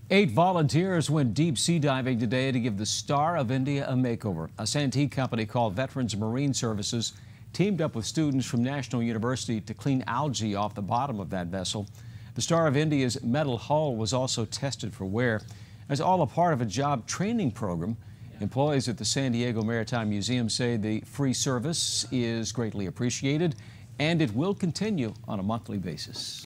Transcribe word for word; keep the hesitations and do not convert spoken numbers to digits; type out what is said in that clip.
Eight volunteers went deep sea diving today to give the Star of India a makeover. A Santee company called Veterans Marine Services teamed up with students from National University to clean algae off the bottom of that vessel. The Star of India's metal hull was also tested for wear. It's all a part of a job training program. Employees at the San Diego Maritime Museum say the free service is greatly appreciated, and it will continue on a monthly basis.